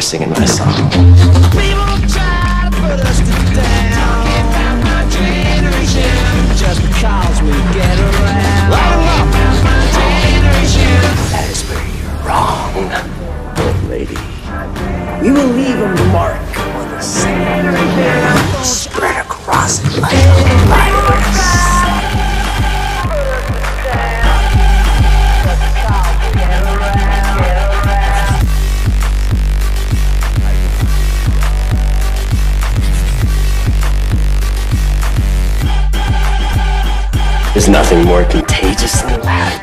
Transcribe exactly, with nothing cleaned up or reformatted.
singing my song. People try to put us down. Talking about my generation. Just because we get around. Talking about my generation. That is where you're wrong, old lady. We will leave a mark on the sand, spread across it like a virus. There's nothing more contagious than laughter.